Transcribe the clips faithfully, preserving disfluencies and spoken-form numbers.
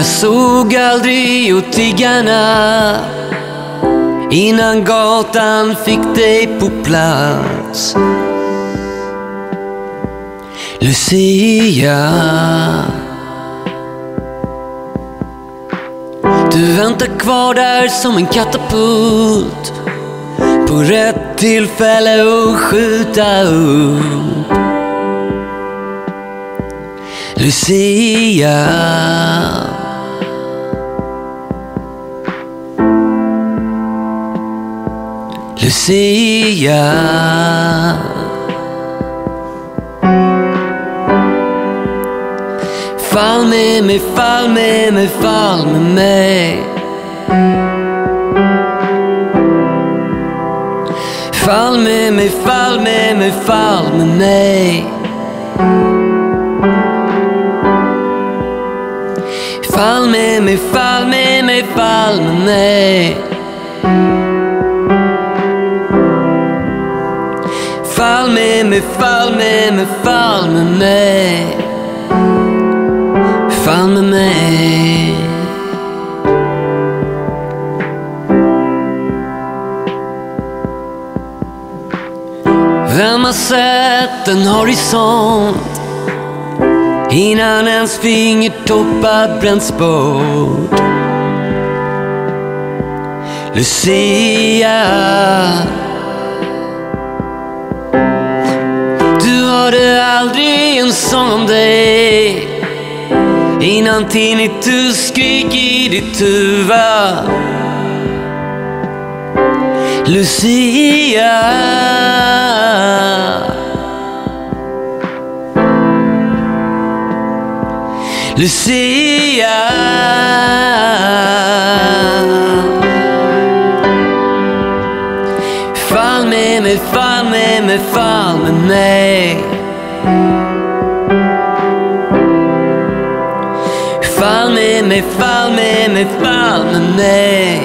såg aldrig åt tiggarna innan gatan fick dig på plats. Lucia, du väntar kvar där som en katapult, på rätt tillfälle att skjuta upp. Lucia, Lucia, fall med mig, fall med mig, fall med mig. Fall med mig, fall med mig, fall med mig. Fall med mig, fall med mig, fall med mig. Fall med mig, fall med mig, fall med mig. Fall med mig. Vem har sett en horisont innan ens fingertoppar bränns bort? Lucia, du hörde aldrig en sång om dig innan tinnitus skrik i ditt huvud. Lucia, Lucia, fall med mig, fall med mig, fall med mig. Fall med mig, fall med mig, fall med mig.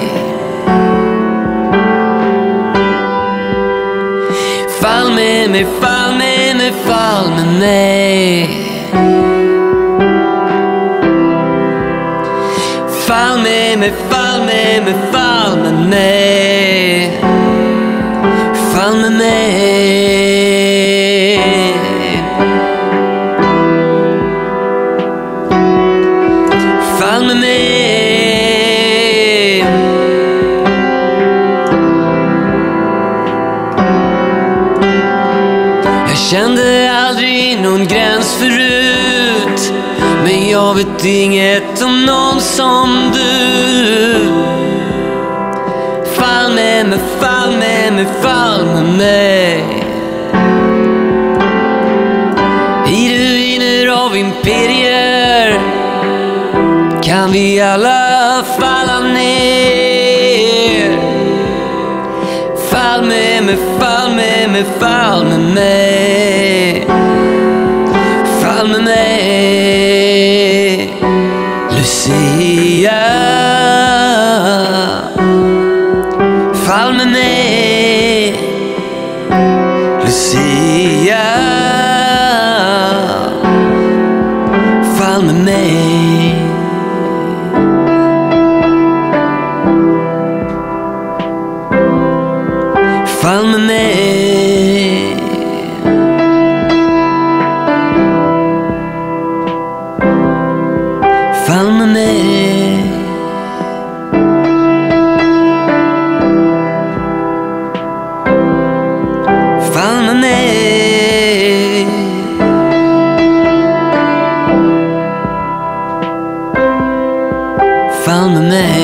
Fall med mig, fall med mig, fall med mig. Fall med mig, fall med mig, fall med mig. Fall med mig. Fall med mig. Jag kände aldrig någon gräns förut, men jag vet inget om någon som du. Fall med mig, fall med mig, fall med mig. I ruiner av imperier kan vi alla falla ner. Fall med mig, fall med mig, fall med mig. Fall med mig, Lucia. Fall med mig, Lucia. Fall med mig. Fall med mig. Fall med mig. Fall med mig. Fall med mig.